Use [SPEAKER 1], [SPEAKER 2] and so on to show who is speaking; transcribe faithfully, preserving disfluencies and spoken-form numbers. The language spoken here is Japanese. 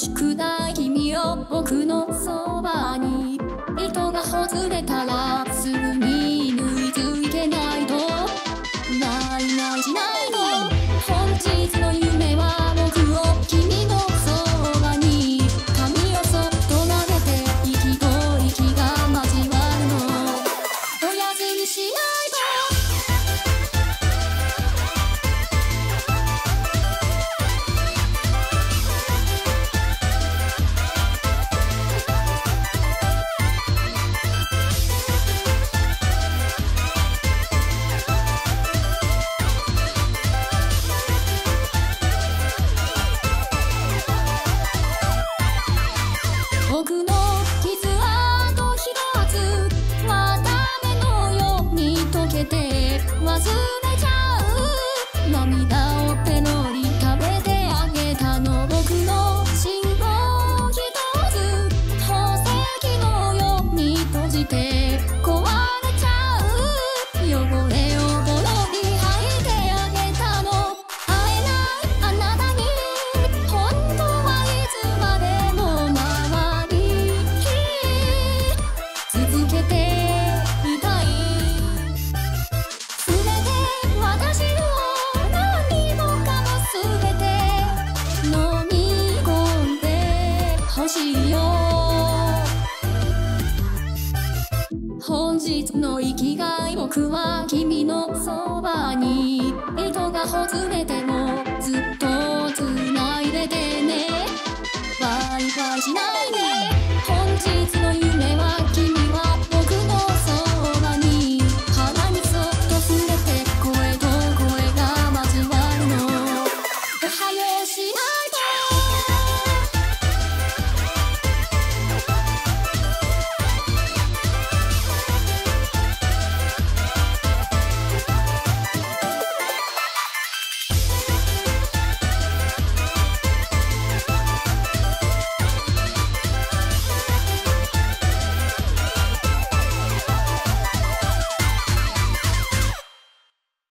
[SPEAKER 1] しくない君を僕のそばに。糸がほつれたらすぐに縫い付けないと。ないないしないの本日の夢は僕を君のそばに。髪をそっと撫でて息と息が交わるの。おやすみしない僕の傷跡ひとつ綿目のように溶けて忘れちゃう。涙をペロリ食べてあげたの。僕の心臓ひとつ宝石のように閉じて壊れちゃう。汚れをボロリ吐いてあげたの。会えないあなたに本当はいつまでも周り続けていたい。全て私の何もかも全て飲み込んでほしいよ。本日の生きがい僕は君のそばに。糸がほつれても